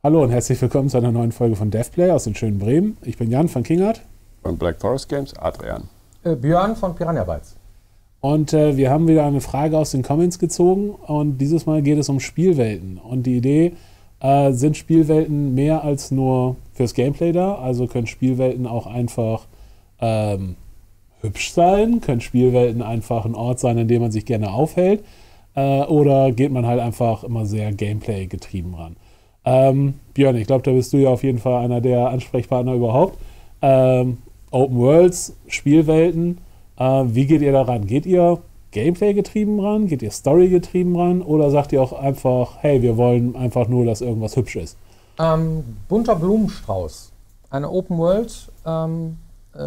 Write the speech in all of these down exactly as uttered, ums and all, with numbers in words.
Hallo und herzlich willkommen zu einer neuen Folge von DevPlay aus den schönen Bremen. Ich bin Jan von Kingart. Von Black Forest Games, Adrian. Äh, Björn von Piranha Bytes. Und äh, wir haben wieder eine Frage aus den Comments gezogen und dieses Mal geht es um Spielwelten. Und die Idee, äh, sind Spielwelten mehr als nur fürs Gameplay da? Also können Spielwelten auch einfach ähm, hübsch sein? Können Spielwelten einfach ein Ort sein, in dem man sich gerne aufhält? Äh, oder geht man halt einfach immer sehr Gameplay getrieben ran? Ähm, Björn, ich glaube, da bist du ja auf jeden Fall einer der Ansprechpartner überhaupt. Ähm, Open Worlds, Spielwelten, äh, wie geht ihr da ran? Geht ihr Gameplay getrieben ran? Geht ihr Story getrieben ran? Oder sagt ihr auch einfach, hey, wir wollen einfach nur, dass irgendwas hübsch ist? Ähm, bunter Blumenstrauß. Eine Open World ähm, äh,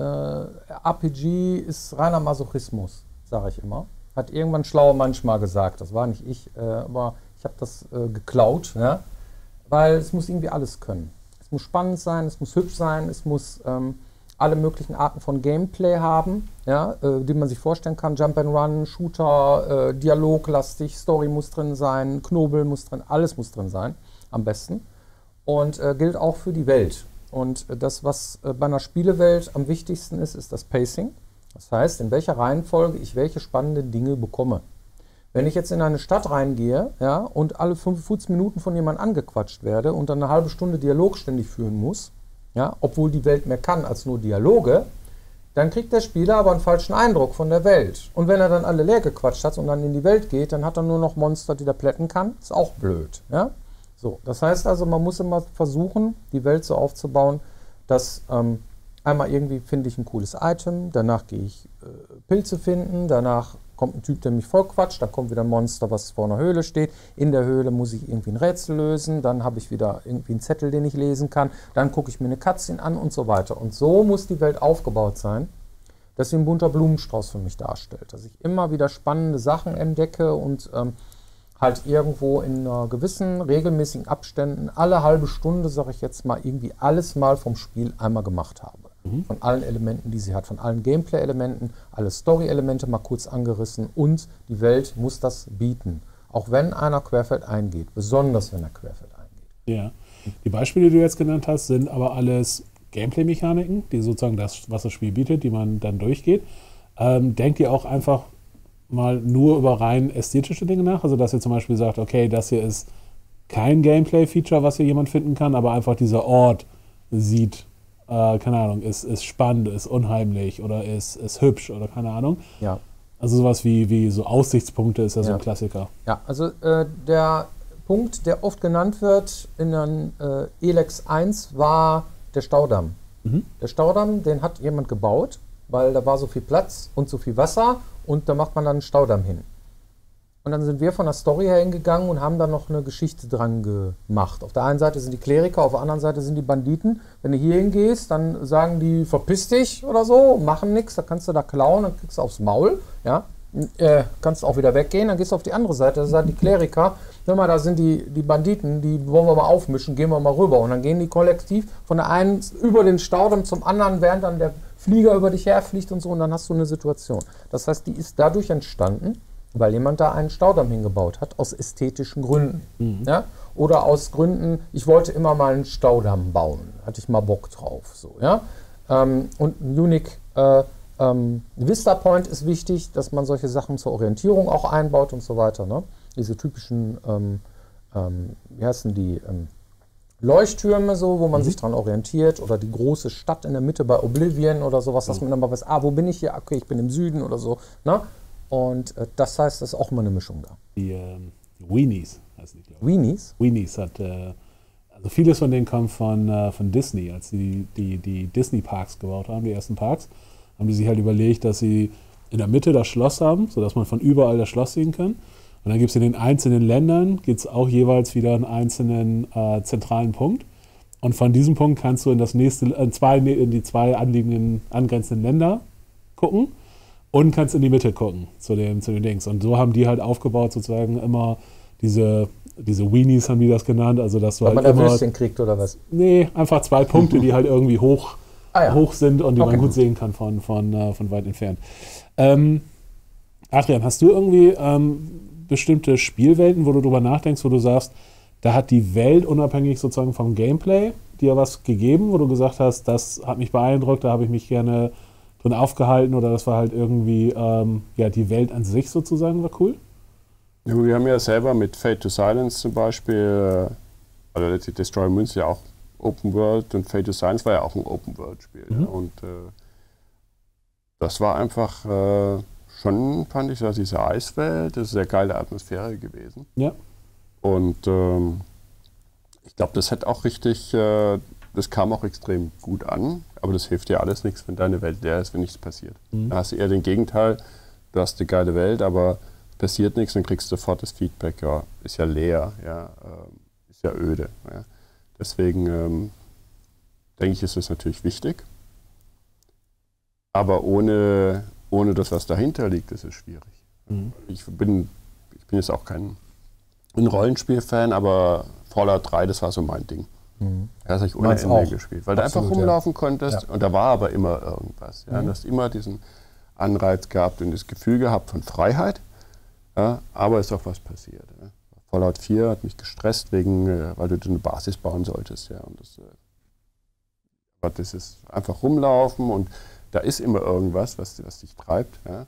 R P G ist reiner Masochismus, sage ich immer. Hat irgendwann schlauer manchmal gesagt. Das war nicht ich, äh, aber ich habe das äh, geklaut. Ja? Weil es muss irgendwie alles können. Es muss spannend sein, es muss hübsch sein, es muss ähm, alle möglichen Arten von Gameplay haben, ja, äh, die man sich vorstellen kann. Jump and Run, Shooter, äh, dialoglastig, Story muss drin sein, Knobel muss drin, alles muss drin sein, am besten. Und äh, gilt auch für die Welt. Und äh, das, was äh, bei einer Spielewelt am wichtigsten ist, ist das Pacing. Das heißt, in welcher Reihenfolge ich welche spannenden Dinge bekomme. Wenn ich jetzt in eine Stadt reingehe, ja, und alle fünfundfünfzig Minuten von jemandem angequatscht werde und dann eine halbe Stunde Dialog ständig führen muss, ja, obwohl die Welt mehr kann als nur Dialoge, dann kriegt der Spieler aber einen falschen Eindruck von der Welt. Und wenn er dann alle leer gequatscht hat und dann in die Welt geht, dann hat er nur noch Monster, die er plätten kann. Ist auch blöd. Ja? So, das heißt also, man muss immer versuchen, die Welt so aufzubauen, dass ähm, einmal irgendwie finde ich ein cooles Item, danach gehe ich äh, Pilze finden, danach kommt ein Typ, der mich voll quatscht, dann kommt wieder ein Monster, was vor einer Höhle steht. In der Höhle muss ich irgendwie ein Rätsel lösen, dann habe ich wieder irgendwie einen Zettel, den ich lesen kann, dann gucke ich mir eine Cutscene an und so weiter. Und so muss die Welt aufgebaut sein, dass sie ein bunter Blumenstrauß für mich darstellt. Dass ich immer wieder spannende Sachen entdecke und ähm, halt irgendwo in einer gewissen, regelmäßigen Abständen, alle halbe Stunde, sage ich jetzt mal, irgendwie alles mal vom Spiel einmal gemacht habe. Mhm. Von allen Elementen, die sie hat, von allen Gameplay-Elementen, alle Story-Elemente mal kurz angerissen und die Welt muss das bieten. Auch wenn einer querfeld eingeht, besonders wenn er querfeld eingeht. Ja, die Beispiele, die du jetzt genannt hast, sind aber alles Gameplay-Mechaniken, die sozusagen das, was das Spiel bietet, die man dann durchgeht. Ähm, denkt ihr auch einfach mal nur über rein ästhetische Dinge nach? Also dass ihr zum Beispiel sagt, okay, das hier ist kein Gameplay-Feature, was hier jemand finden kann, aber einfach dieser Ort sieht, äh, keine Ahnung, ist, ist spannend, ist unheimlich oder ist, ist hübsch oder keine Ahnung. Ja. Also sowas wie, wie so Aussichtspunkte ist ja, ja so ein Klassiker. Ja, also äh, der Punkt, der oft genannt wird in den äh, Elex eins, war der Staudamm. Mhm. Der Staudamm, den hat jemand gebaut, weil da war so viel Platz und so viel Wasser und da macht man dann einen Staudamm hin. Und dann sind wir von der Story her hingegangen und haben da noch eine Geschichte dran gemacht. Auf der einen Seite sind die Kleriker, auf der anderen Seite sind die Banditen. Wenn du hier hingehst, dann sagen die, verpiss dich oder so, machen nichts, dann kannst du da klauen, dann kriegst du aufs Maul, ja. Äh, kannst auch wieder weggehen, dann gehst du auf die andere Seite, da sagen die Kleriker, hör mal, da sind die, die Banditen, die wollen wir mal aufmischen, gehen wir mal rüber. Und dann gehen die kollektiv von der einen über den Staudamm zum anderen, während dann der Flieger über dich herfliegt und so, und dann hast du eine Situation. Das heißt, die ist dadurch entstanden, weil jemand da einen Staudamm hingebaut hat, aus ästhetischen Gründen. Mhm. Ja? Oder aus Gründen, ich wollte immer mal einen Staudamm bauen, hatte ich mal Bock drauf. So, ja? ähm, und ein Unique äh, ähm, Vista Point ist wichtig, dass man solche Sachen zur Orientierung auch einbaut und so weiter. Ne? Diese typischen, ähm, ähm, wie heißen die, ähm, Leuchttürme, so, wo man mhm. sich dran orientiert, oder die große Stadt in der Mitte bei Oblivion oder sowas, dass man dann mal weiß, ah, wo bin ich hier? Okay, ich bin im Süden oder so. Ne? Und äh, das heißt, es ist auch immer eine Mischung da. Die ähm, Weenies heißen die, glaube ich. Weenies? Weenies hat, äh, also vieles von denen kommt von, äh, von Disney. Als sie die, die, die Disney-Parks gebaut haben, die ersten Parks, haben die sich halt überlegt, dass sie in der Mitte das Schloss haben, sodass man von überall das Schloss sehen kann. Und dann gibt es in den einzelnen Ländern, gibt es auch jeweils wieder einen einzelnen äh, zentralen Punkt. Und von diesem Punkt kannst du in, das nächste, in, zwei, in die zwei anliegenden, angrenzenden Länder gucken. Und kannst in die Mitte gucken, zu den, zu den Dings. Und so haben die halt aufgebaut, sozusagen immer diese, diese Weenies haben die das genannt. Also, dass du Weil halt man da immer, Würstchen kriegt oder was? Nee, einfach zwei Punkte, die halt irgendwie hoch, ah, ja. hoch sind und die okay. man gut sehen kann von, von, uh, von weit entfernt. Ähm, Adrian, hast du irgendwie ähm, bestimmte Spielwelten, wo du drüber nachdenkst, wo du sagst, da hat die Welt unabhängig sozusagen vom Gameplay dir was gegeben, wo du gesagt hast, das hat mich beeindruckt, da habe ich mich gerne drin aufgehalten oder das war halt irgendwie, ähm, ja, die Welt an sich sozusagen war cool? Ja, wir haben ja selber mit Fade to Silence zum Beispiel, also die Destroy Münz ja auch Open World und Fade to Silence war ja auch ein Open World Spiel. Mhm. Ja, und äh, das war einfach äh, schon, fand ich, so diese Eiswelt, das ist eine sehr geile Atmosphäre gewesen. Ja. Und ähm, ich glaube, das hat auch richtig, äh, das kam auch extrem gut an, aber das hilft dir alles nichts, wenn deine Welt leer ist, wenn nichts passiert. Mhm. Da hast du eher den Gegenteil, du hast eine geile Welt, aber passiert nichts und kriegst sofort das Feedback, ja, ist ja leer, ja, äh, ist ja öde. Ja. Deswegen ähm, denke ich, ist das natürlich wichtig, aber ohne, ohne das, was dahinter liegt, ist es schwierig. Mhm. Ich bin, ich bin jetzt auch kein ein Rollenspiel-Fan, aber Fallout drei, das war so mein Ding. Mhm. Da habe ich ohne Ende gespielt, weil Absolut, du einfach rumlaufen ja. konntest ja. und da war aber immer irgendwas. Ja. Mhm. Du hast immer diesen Anreiz gehabt und das Gefühl gehabt von Freiheit, ja, aber ist auch was passiert. Ja. Fallout vier hat mich gestresst, wegen, weil du eine Basis bauen solltest. Ja. Und das, aber das ist einfach rumlaufen und da ist immer irgendwas, was, was dich treibt. Ja.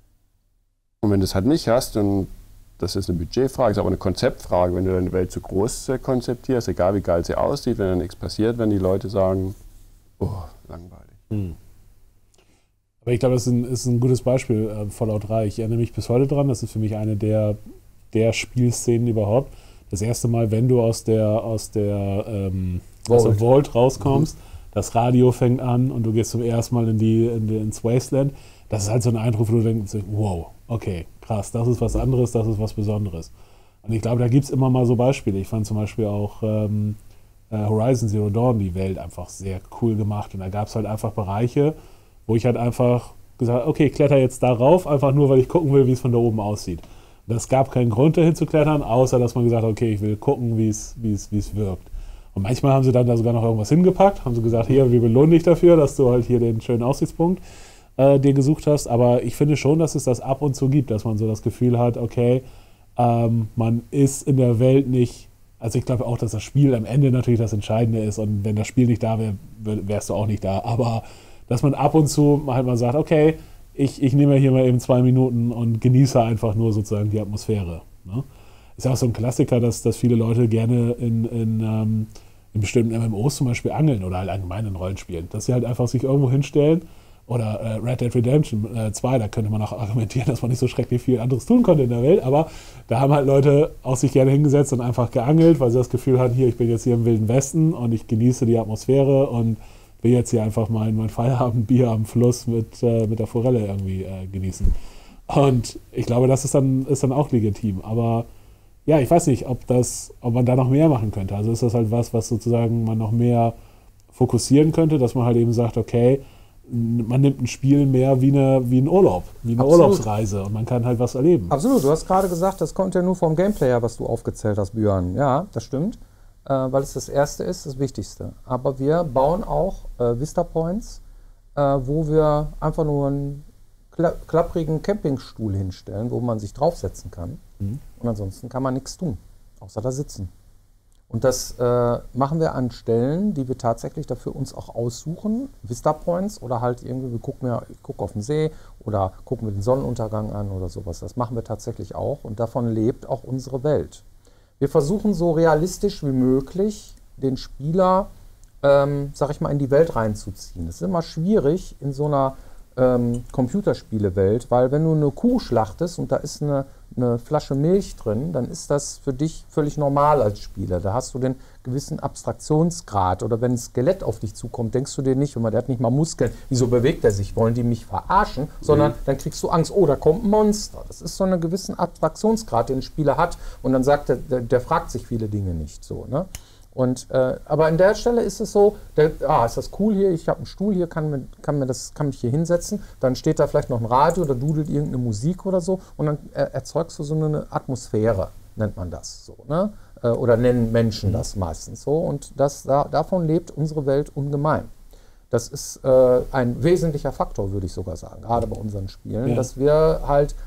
Und wenn du das halt nicht hast, dann das ist eine Budgetfrage, ist aber eine Konzeptfrage. Wenn du deine Welt zu groß äh, konzeptierst, egal wie geil sie aussieht, wenn dann nichts passiert, wenn die Leute sagen, oh, langweilig. Hm. Aber ich glaube, das ist ein, ist ein gutes Beispiel, äh, Fallout drei. Ich erinnere mich bis heute dran, das ist für mich eine der, der Spielszenen überhaupt. Das erste Mal, wenn du aus der, aus der, ähm, Vault. Aus der Vault rauskommst, mhm. das Radio fängt an und du gehst zum ersten Mal in die, in die, ins Wasteland. Das ist halt so ein Eindruck, wo du denkst, wow, okay, krass, das ist was anderes, das ist was Besonderes. Und ich glaube, da gibt es immer mal so Beispiele. Ich fand zum Beispiel auch ähm, Horizon Zero Dawn, die Welt einfach sehr cool gemacht. Und da gab es halt einfach Bereiche, wo ich halt einfach gesagt habe, okay, ich kletter jetzt da rauf, einfach nur, weil ich gucken will, wie es von da oben aussieht. Und es gab keinen Grund, dahin zu klettern, außer dass man gesagt hat, okay, ich will gucken, wie es wie es, wie es wirkt. Und manchmal haben sie dann da sogar noch irgendwas hingepackt, haben sie gesagt, hier, wir belohnen dich dafür, dass du halt hier den schönen Aussichtspunkt äh, dir gesucht hast. Aber ich finde schon, dass es das ab und zu gibt, dass man so das Gefühl hat, okay, ähm, man ist in der Welt nicht, also ich glaube auch, dass das Spiel am Ende natürlich das Entscheidende ist und wenn das Spiel nicht da wäre, wärst du auch nicht da. Aber dass man ab und zu halt mal sagt, okay, ich, ich nehme hier mal eben zwei Minuten und genieße einfach nur sozusagen die Atmosphäre. Ne? Ist ja auch so ein Klassiker, dass, dass viele Leute gerne in, in, ähm, in bestimmten M M Os zum Beispiel angeln oder halt allgemein in Rollenspielen. Dass sie halt einfach sich irgendwo hinstellen oder äh, Red Dead Redemption äh, zwei, da könnte man auch argumentieren, dass man nicht so schrecklich viel anderes tun konnte in der Welt, aber da haben halt Leute auch sich gerne hingesetzt und einfach geangelt, weil sie das Gefühl hatten, hier, ich bin jetzt hier im Wilden Westen und ich genieße die Atmosphäre und will jetzt hier einfach mal mein Feierabendbier am Fluss mit, äh, mit der Forelle irgendwie äh, genießen. Und ich glaube, das ist dann, ist dann auch legitim. Aber ja, ich weiß nicht, ob, das, ob man da noch mehr machen könnte. Also ist das halt was, was sozusagen man noch mehr fokussieren könnte, dass man halt eben sagt, okay, man nimmt ein Spiel mehr wie, eine, wie ein Urlaub, wie eine Absolut. Urlaubsreise und man kann halt was erleben. Absolut, du hast gerade gesagt, das kommt ja nur vom Gameplayer, was du aufgezählt hast, Björn. Ja, das stimmt. Äh, weil es das Erste ist, das Wichtigste. Aber wir bauen auch äh, Vista Points, äh, wo wir einfach nur einen kla klapprigen Campingstuhl hinstellen, wo man sich draufsetzen kann. Mhm. Und ansonsten kann man nichts tun, außer da sitzen. Und das äh, machen wir an Stellen, die wir tatsächlich dafür uns auch aussuchen, Vista Points oder halt irgendwie, wir gucken ja, ich gucke auf den See oder gucken wir den Sonnenuntergang an oder sowas. Das machen wir tatsächlich auch und davon lebt auch unsere Welt. Wir versuchen so realistisch wie möglich den Spieler, ähm, sag ich mal, in die Welt reinzuziehen. Das ist immer schwierig in so einer ähm, Computerspielewelt, weil wenn du eine Kuh schlachtest und da ist eine, eine Flasche Milch drin, dann ist das für dich völlig normal als Spieler. Da hast du den gewissen Abstraktionsgrad. Oder wenn ein Skelett auf dich zukommt, denkst du dir nicht, der hat nicht mal Muskeln, wieso bewegt er sich, wollen die mich verarschen? Sondern mhm. dann kriegst du Angst, oh, da kommt ein Monster. Das ist so einen gewissen Abstraktionsgrad, den ein Spieler hat. Und dann sagt er, der, der fragt sich viele Dinge nicht so. Ne? Und, äh, aber an der Stelle ist es so, der, ah, ist das cool hier, ich habe einen Stuhl hier, kann, mir, kann, mir das, kann mich hier hinsetzen, dann steht da vielleicht noch ein Radio oder dudelt irgendeine Musik oder so und dann äh, erzeugst du so eine Atmosphäre, nennt man das so, ne? Äh, oder nennen Menschen mhm. das meistens so und das, da, davon lebt unsere Welt ungemein. Das ist äh, ein wesentlicher Faktor, würde ich sogar sagen, gerade bei unseren Spielen, ja. dass wir halt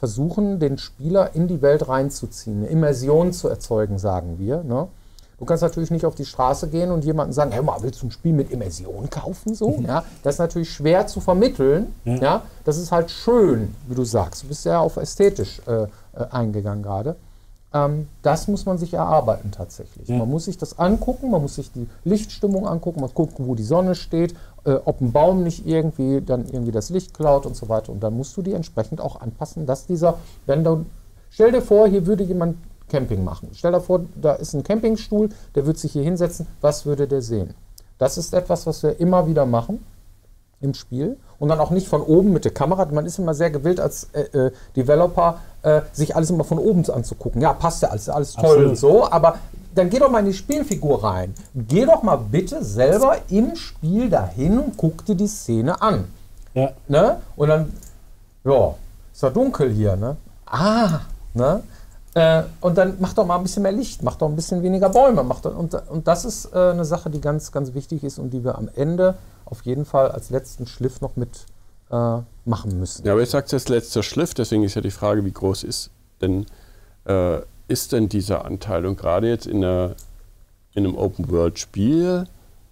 versuchen, den Spieler in die Welt reinzuziehen, eine Immersion zu erzeugen, sagen wir. Ne? Du kannst natürlich nicht auf die Straße gehen und jemandem sagen, hör mal, willst du ein Spiel mit Immersion kaufen? So, mhm. ja? Das ist natürlich schwer zu vermitteln. Ja. Ja? Das ist halt schön, wie du sagst. Du bist ja auf ästhetisch äh, äh, eingegangen gerade. Ähm, das muss man sich erarbeiten tatsächlich. Ja. Man muss sich das angucken, man muss sich die Lichtstimmung angucken, man muss gucken, wo die Sonne steht, äh, ob ein Baum nicht irgendwie dann irgendwie das Licht klaut und so weiter. Und dann musst du die entsprechend auch anpassen, dass dieser, wenn du, stell dir vor, hier würde jemand Camping machen. Stell dir vor, da ist ein Campingstuhl, der würde sich hier hinsetzen, was würde der sehen? Das ist etwas, was wir immer wieder machen im Spiel und dann auch nicht von oben mit der Kamera. Man ist immer sehr gewillt als äh, äh, Developer, äh, sich alles immer von oben anzugucken. Ja, passt ja alles, alles toll Absolut. Und so, aber dann geh doch mal in die Spielfigur rein. Geh doch mal bitte selber im Spiel dahin und guck dir die Szene an. Ja. Ne? Und dann, ja, ist ja dunkel hier, ne? Ah, ne? Äh, und dann mach doch mal ein bisschen mehr Licht, mach doch ein bisschen weniger Bäume. Mach doch, und, und das ist äh, eine Sache, die ganz, ganz wichtig ist und die wir am Ende auf jeden Fall als letzten Schliff noch mit äh, machen müssen. Ja, aber ich sage jetzt letzter Schliff, deswegen ist ja die Frage, wie groß ist denn, äh, ist denn dieser Anteil? Und gerade jetzt in, einer, in einem Open-World-Spiel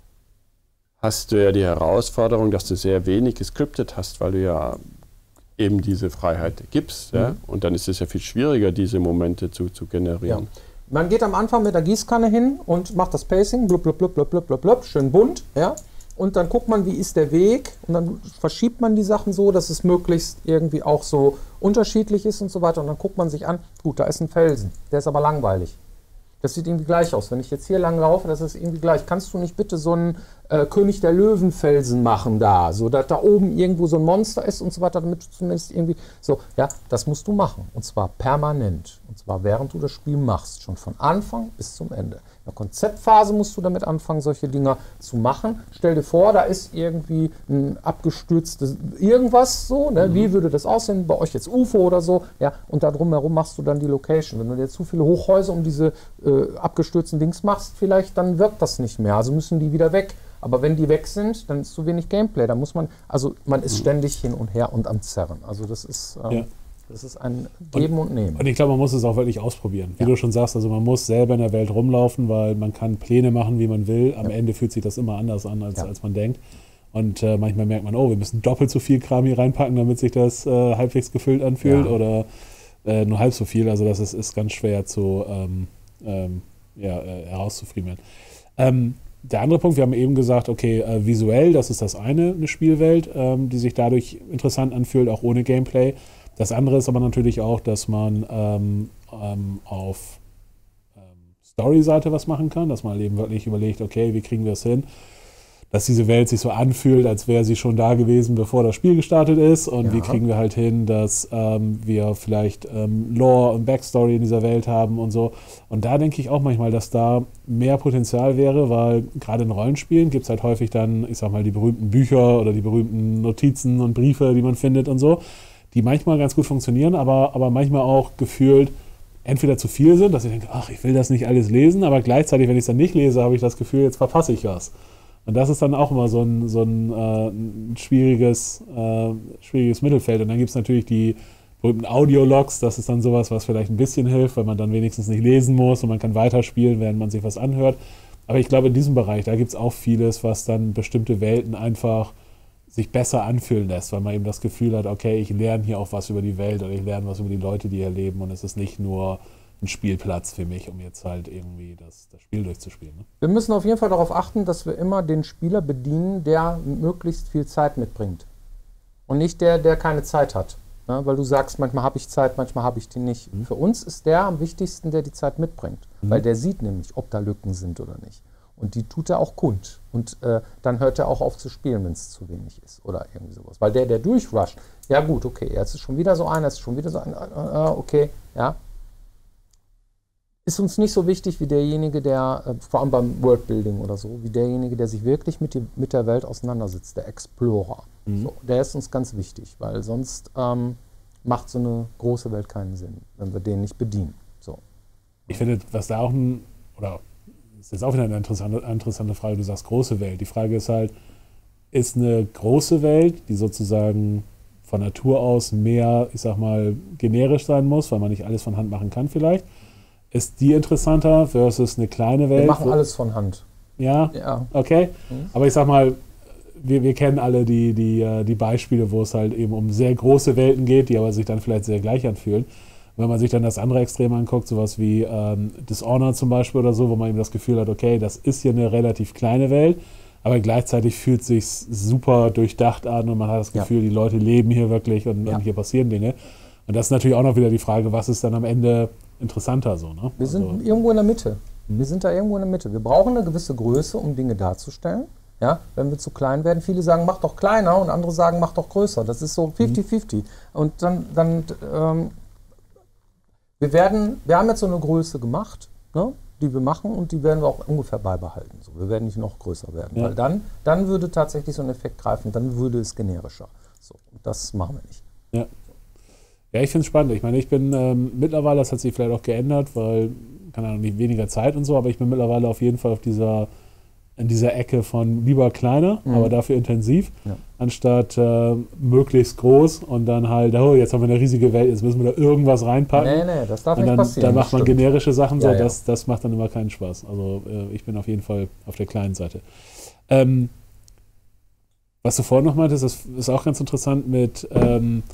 hast du ja die Herausforderung, dass du sehr wenig gescriptet hast, weil du ja eben diese Freiheit gibst. Mhm. Ja? Und dann ist es ja viel schwieriger, diese Momente zu, zu generieren. Ja. Man geht am Anfang mit der Gießkanne hin und macht das Pacing, blub, blub, blub, blub, blub, blub, blub, schön bunt. Ja? Und dann guckt man, wie ist der Weg und dann verschiebt man die Sachen so, dass es möglichst irgendwie auch so unterschiedlich ist und so weiter. Und dann guckt man sich an, gut, da ist ein Felsen, der ist aber langweilig. Das sieht irgendwie gleich aus. Wenn ich jetzt hier lang laufe, das ist irgendwie gleich. Kannst du nicht bitte so einen äh, König der Löwen-Felsen machen da, so dass da oben irgendwo so ein Monster ist und so weiter, damit du zumindest irgendwie so, ja, das musst du machen. Und zwar permanent. Und zwar während du das Spiel machst. Schon von Anfang bis zum Ende. In der Konzeptphase musst du damit anfangen, solche Dinger zu machen. Stell dir vor, da ist irgendwie ein abgestürztes irgendwas so, ne? Mhm. Wie würde das aussehen? Bei euch jetzt U F O oder so, ja, und da drumherum machst du dann die Location. Wenn du dir zu viele Hochhäuser um diese äh, abgestürzten Dings machst, vielleicht, dann wirkt das nicht mehr. Also müssen die wieder weg. Aber wenn die weg sind, dann ist zu wenig Gameplay. Da muss man, also man ist ständig hin und her und am Zerren. Also das ist, ähm, ja. das ist ein Geben und, und Nehmen. Und ich glaube, man muss es auch wirklich ausprobieren. Wie ja. du schon sagst, also man muss selber in der Welt rumlaufen, weil man kann Pläne machen, wie man will. Am ja. Ende fühlt sich das immer anders an, als, ja. als man denkt. Und äh, manchmal merkt man, oh, wir müssen doppelt so viel Kram hier reinpacken, damit sich das äh, halbwegs gefüllt anfühlt. Ja. Oder äh, nur halb so viel. Also das ist, ist ganz schwer zu ähm, ähm, ja, äh, herauszufriemeln. Ähm, Der andere Punkt, wir haben eben gesagt, okay, äh, visuell, das ist das eine, eine Spielwelt, ähm, die sich dadurch interessant anfühlt, auch ohne Gameplay. Das andere ist aber natürlich auch, dass man ähm, ähm, auf ähm, Story-Seite was machen kann, dass man eben wirklich überlegt, okay, wie kriegen wir es hin, dass diese Welt sich so anfühlt, als wäre sie schon da gewesen, bevor das Spiel gestartet ist. Und ja. wie kriegen wir halt hin, dass ähm, wir vielleicht ähm, Lore und Backstory in dieser Welt haben und so. Und da denke ich auch manchmal, dass da mehr Potenzial wäre, weil gerade in Rollenspielen gibt es halt häufig dann, ich sag mal, die berühmten Bücher oder die berühmten Notizen und Briefe, die man findet und so, die manchmal ganz gut funktionieren, aber, aber manchmal auch gefühlt entweder zu viel sind, dass ich denke, ach, ich will das nicht alles lesen, aber gleichzeitig, wenn ich es dann nicht lese, habe ich das Gefühl, jetzt verpasse ich was. Und das ist dann auch immer so ein, so ein, äh, ein schwieriges, äh, schwieriges Mittelfeld. Und dann gibt es natürlich die berühmten Audiologs, das ist dann sowas, was vielleicht ein bisschen hilft, weil man dann wenigstens nicht lesen muss und man kann weiterspielen, während man sich was anhört. Aber ich glaube, in diesem Bereich, da gibt es auch vieles, was dann bestimmte Welten einfach sich besser anfühlen lässt, weil man eben das Gefühl hat, okay, ich lerne hier auch was über die Welt oder ich lerne was über die Leute, die hier leben und es ist nicht nur ein Spielplatz für mich, um jetzt halt irgendwie das, das Spiel durchzuspielen. Ne? Wir müssen auf jeden Fall darauf achten, dass wir immer den Spieler bedienen, der möglichst viel Zeit mitbringt. Und nicht der, der keine Zeit hat. Ne? Weil du sagst, manchmal habe ich Zeit, manchmal habe ich die nicht. Mhm. Für uns ist der am wichtigsten, der die Zeit mitbringt. Mhm. Weil der sieht nämlich, ob da Lücken sind oder nicht. Und die tut er auch kund. Und äh, dann hört er auch auf zu spielen, wenn es zu wenig ist. Oder irgendwie sowas. Weil der, der durchrusht, ja gut, okay, jetzt ist schon wieder so einer, jetzt ist schon wieder so einer, äh, okay, ja. Ist uns nicht so wichtig wie derjenige, der, äh, vor allem beim Worldbuilding oder so, wie derjenige, der sich wirklich mit, die, mit der Welt auseinandersetzt, der Explorer. Mhm. So, der ist uns ganz wichtig, weil sonst ähm, macht so eine große Welt keinen Sinn, wenn wir den nicht bedienen. So. Ich finde, was da auch ein, oder das ist jetzt auch wieder eine interessante, interessante Frage, du sagst große Welt. Die Frage ist halt, ist eine große Welt, die sozusagen von Natur aus mehr, ich sag mal, generisch sein muss, weil man nicht alles von Hand machen kann vielleicht. Ist die interessanter versus eine kleine Welt? Wir machen alles von Hand. Ja? Ja. Okay. Mhm. Aber ich sag mal, wir, wir kennen alle die, die, die Beispiele, wo es halt eben um sehr große Welten geht, die aber sich dann vielleicht sehr gleich anfühlen. Wenn man sich dann das andere Extrem anguckt, sowas wie ähm, Dishonored zum Beispiel oder so, wo man eben das Gefühl hat, okay, das ist hier eine relativ kleine Welt, aber gleichzeitig fühlt es sich super durchdacht an und man hat das Gefühl, ja. die Leute leben hier wirklich und, ja. und hier passieren Dinge. Und das ist natürlich auch noch wieder die Frage, was ist dann am Ende interessanter so, ne? Wir sind also, irgendwo in der Mitte. Wir sind da irgendwo in der Mitte. Wir brauchen eine gewisse Größe, um Dinge darzustellen. Ja, wenn wir zu klein werden, viele sagen, mach doch kleiner und andere sagen, mach doch größer. Das ist so fifty fifty. Mhm. Und dann, dann ähm, wir werden, wir haben jetzt so eine Größe gemacht, ne, die wir machen und die werden wir auch ungefähr beibehalten. So, wir werden nicht noch größer werden, ja. weil dann, dann würde tatsächlich so ein Effekt greifen, dann würde es generischer. So, und das machen wir nicht. Ja, ja, ich finde es spannend. Ich meine, ich bin ähm, mittlerweile, das hat sich vielleicht auch geändert, weil, keine Ahnung, nicht weniger Zeit und so, aber ich bin mittlerweile auf jeden Fall auf dieser in dieser Ecke von lieber kleiner, mhm. aber dafür intensiv, ja. anstatt äh, möglichst groß und dann halt, oh, jetzt haben wir eine riesige Welt, jetzt müssen wir da irgendwas reinpacken. Nee, nee, das darf und nicht dann, passieren. Dann macht man stimmt. generische Sachen, so, ja, ja. Das, das macht dann immer keinen Spaß. Also äh, ich bin auf jeden Fall auf der kleinen Seite. Ähm, was du vorhin noch meintest, das ist auch ganz interessant mit, ähm,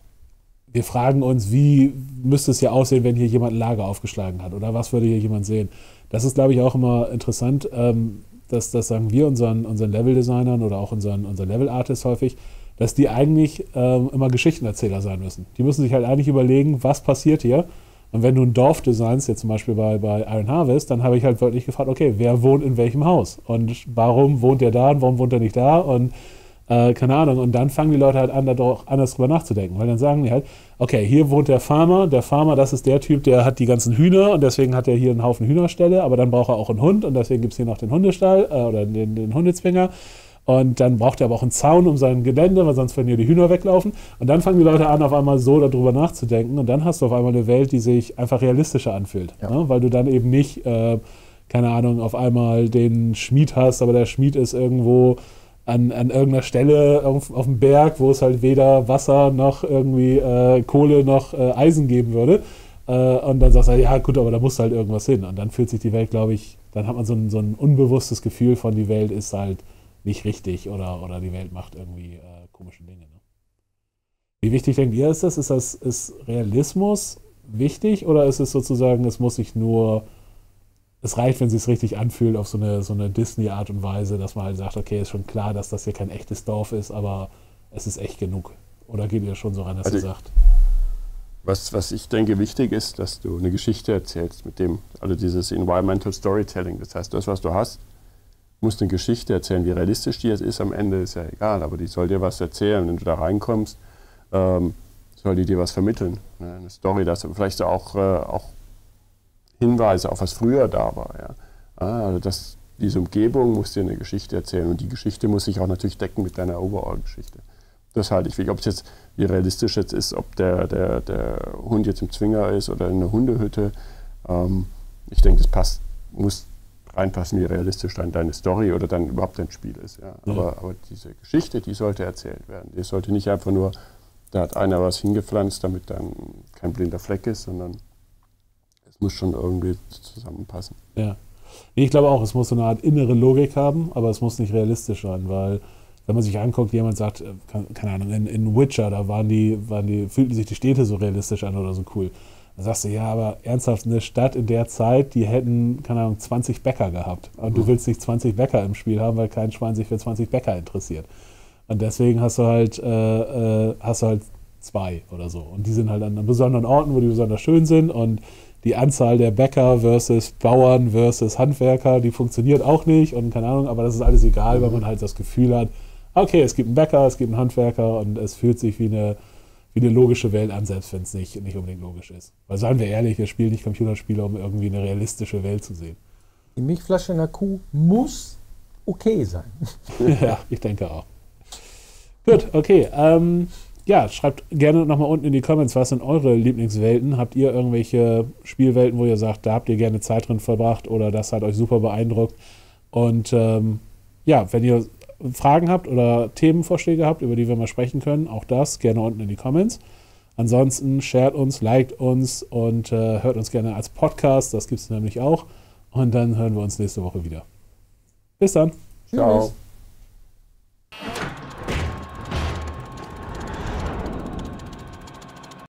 wir fragen uns, wie müsste es ja aussehen, wenn hier jemand ein Lager aufgeschlagen hat oder was würde hier jemand sehen? Das ist, glaube ich, auch immer interessant. Ähm, Das, das sagen wir unseren, unseren Level-Designern oder auch unseren, unseren Level-Artists häufig, dass die eigentlich ähm, immer Geschichtenerzähler sein müssen. Die müssen sich halt eigentlich überlegen, was passiert hier. Und wenn du ein Dorf designst, jetzt zum Beispiel bei, bei Iron Harvest, dann habe ich halt wirklich gefragt, okay, wer wohnt in welchem Haus? Und warum wohnt der da und warum wohnt er nicht da? Und äh, keine Ahnung. Und dann fangen die Leute halt an, da doch anders drüber nachzudenken. Weil dann sagen die halt, okay, hier wohnt der Farmer. Der Farmer, das ist der Typ, der hat die ganzen Hühner und deswegen hat er hier einen Haufen Hühnerställe, aber dann braucht er auch einen Hund und deswegen gibt es hier noch den Hundestall äh, oder den, den Hundezwinger. Und dann braucht er aber auch einen Zaun um sein Gelände, weil sonst werden hier die Hühner weglaufen. Und dann fangen die Leute an, auf einmal so darüber nachzudenken. Und dann hast du auf einmal eine Welt, die sich einfach realistischer anfühlt. Ja. Ne? Weil du dann eben nicht, äh, keine Ahnung, auf einmal den Schmied hast, aber der Schmied ist irgendwo An, an irgendeiner Stelle auf, auf dem Berg, wo es halt weder Wasser noch irgendwie äh, Kohle noch äh, Eisen geben würde. Äh, und dann sagst du, ja gut, aber da muss halt irgendwas hin. Und dann fühlt sich die Welt, glaube ich, dann hat man so ein, so ein unbewusstes Gefühl von, die Welt ist halt nicht richtig oder, oder die Welt macht irgendwie äh, komische Dinge. Ne? Wie wichtig denkt ihr, ist das? Ist das ist Realismus wichtig oder ist es sozusagen, es muss sich nur... Es reicht, wenn es sich richtig anfühlt auf so eine, so eine Disney-Art und Weise, dass man halt sagt, okay, ist schon klar, dass das hier kein echtes Dorf ist, aber es ist echt genug. Oder geht ihr schon so ran, dass also ihr sagt? Was, was ich denke wichtig ist, dass du eine Geschichte erzählst mit dem, also dieses Environmental Storytelling. Das heißt, das, was du hast, musst eine Geschichte erzählen. Wie realistisch die jetzt ist am Ende, ist ja egal, aber die soll dir was erzählen. Wenn du da reinkommst, ähm, soll die dir was vermitteln. Ne? Eine Story, dass du vielleicht auch, äh, auch Hinweise auf was früher da war. Ja. Also das, diese Umgebung muss dir eine Geschichte erzählen und die Geschichte muss sich auch natürlich decken mit deiner Overall-Geschichte. Das halte ich wichtig. Ob es jetzt, wie realistisch jetzt ist, ob der, der, der Hund jetzt im Zwinger ist oder in einer Hundehütte. Ähm, ich denke, das passt, muss reinpassen, wie realistisch dann deine Story oder dann überhaupt dein Spiel ist. Ja. Ja. Aber, aber diese Geschichte, die sollte erzählt werden. Die sollte nicht einfach nur, da hat einer was hingepflanzt, damit dann kein blinder Fleck ist, sondern muss schon irgendwie zusammenpassen. Ja. Ich glaube auch, es muss so eine Art innere Logik haben, aber es muss nicht realistisch sein, weil wenn man sich anguckt, jemand sagt, keine Ahnung, in, in Witcher, da waren die, waren die, fühlten sich die Städte so realistisch an oder so cool. Dann sagst du, ja, aber ernsthaft, eine Stadt in der Zeit, die hätten, keine Ahnung, zwanzig Bäcker gehabt. Und du willst nicht zwanzig Bäcker im Spiel haben, weil kein Schwein sich für zwanzig Bäcker interessiert. Und deswegen hast du halt, äh, äh, hast du halt zwei oder so. Und die sind halt an besonderen Orten, wo die besonders schön sind und die Anzahl der Bäcker versus Bauern versus Handwerker, die funktioniert auch nicht und keine Ahnung, aber das ist alles egal, mhm. weil man halt das Gefühl hat, okay, es gibt einen Bäcker, es gibt einen Handwerker und es fühlt sich wie eine, wie eine logische Welt an, selbst wenn es nicht, nicht unbedingt logisch ist. Weil seien wir ehrlich, wir spielen nicht Computerspiele, um irgendwie eine realistische Welt zu sehen. Die Milchflasche in der Kuh muss okay sein. Ja, ich denke auch. Gut, okay. Ähm, Ja, schreibt gerne nochmal unten in die Comments, was sind eure Lieblingswelten? Habt ihr irgendwelche Spielwelten, wo ihr sagt, da habt ihr gerne Zeit drin verbracht oder das hat euch super beeindruckt? Und ähm, ja, wenn ihr Fragen habt oder Themenvorschläge habt, über die wir mal sprechen können, auch das gerne unten in die Comments. Ansonsten shared uns, liked uns und äh, hört uns gerne als Podcast, das gibt es nämlich auch. Und dann hören wir uns nächste Woche wieder. Bis dann. Ciao. Tschüss.